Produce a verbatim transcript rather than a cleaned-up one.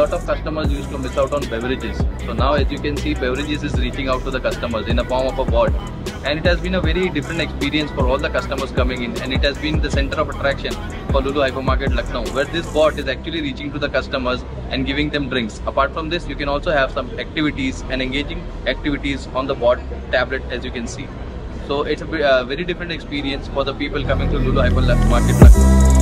lot of customers used to miss out on beverages. So now, as you can see, beverages is reaching out to the customers in the form of a bot. And it has been a very different experience for all the customers coming in, and it has been the center of attraction for Lulu Hypermarket Lucknow, where this bot is actually reaching to the customers and giving them drinks. Apart from this, you can also have some activities and engaging activities on the bot tablet, as you can see. So it's a uh, very different experience for the people coming to Lulu Hypermarket Lucknow.